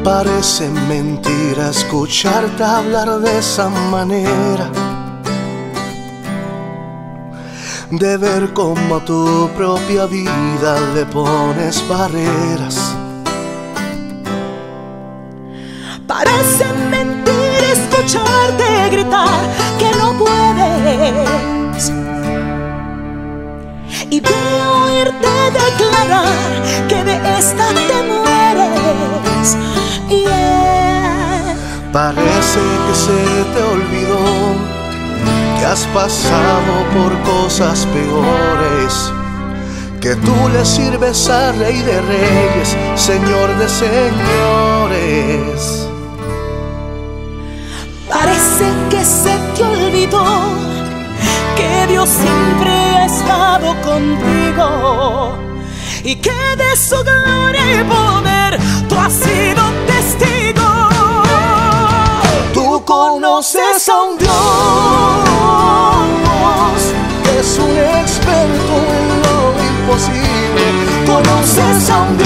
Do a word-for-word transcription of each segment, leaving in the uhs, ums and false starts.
Parece mentira escucharte hablar de esa manera, de ver cómo a tu propia vida le pones barreras. Parece mentira escucharte gritar que no puedes, y de oírte declarar que de esta te mueres. Yeah. Parece que se te olvidó que has pasado por cosas peores, que tú le sirves a Rey de Reyes, Señor de Señores. Parece que se te olvidó que Dios siempre ha estado contigo y que de su gloria y poder tú has sido testigo. Tú conoces a un Dios que es un experto en lo imposible. Conoces a un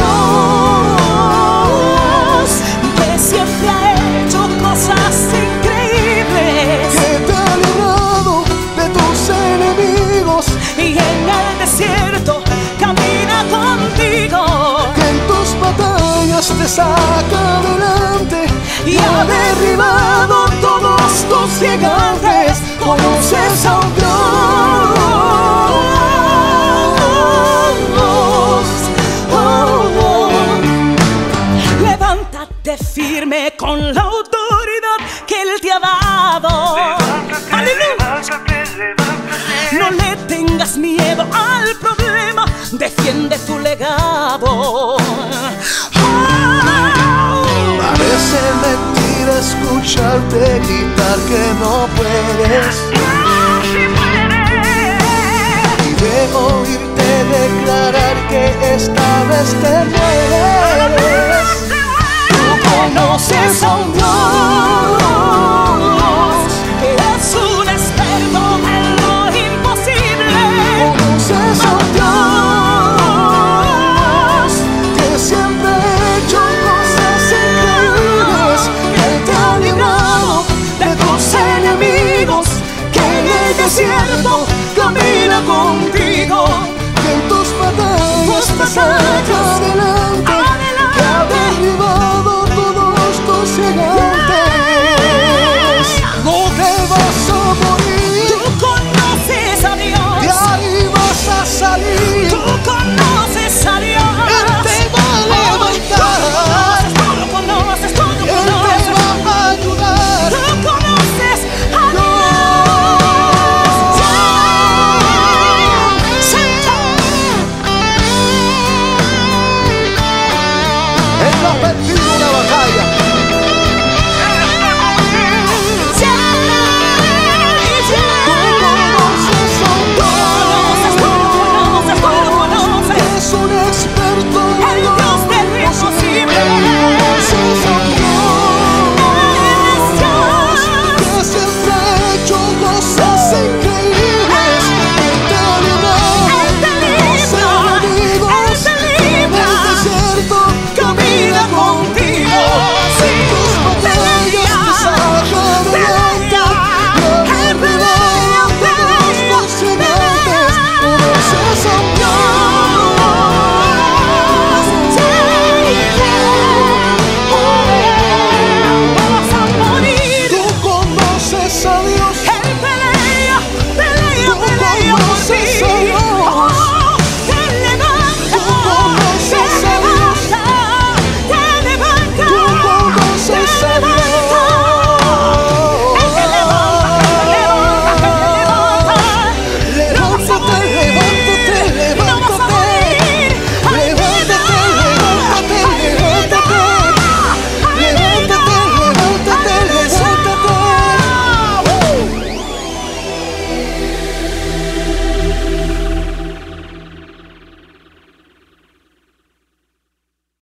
Dios que siempre ha hecho cosas increíbles, que te ha librado de tus enemigos y en el desierto camina contigo, que en tus batallas te saca adelante y ha derribado todos tus gigantes. Conoces a un Dios. Oh, oh. Levántate firme con la autoridad que Él te ha dado. ¡Aleluya! No le tengas miedo al problema, defiende tu legado. Parece mentira escucharte gritar que no puedes, y de oírte declarar que esta vez te mueres. Tú conoces a un Dios que es un experto en lo imposible. Conoces a un Dios que siempre ha hecho cosas increíbles, que te ha librado de tus enemigos, que en el desierto camina contigo, que en tus batallas te saca adelante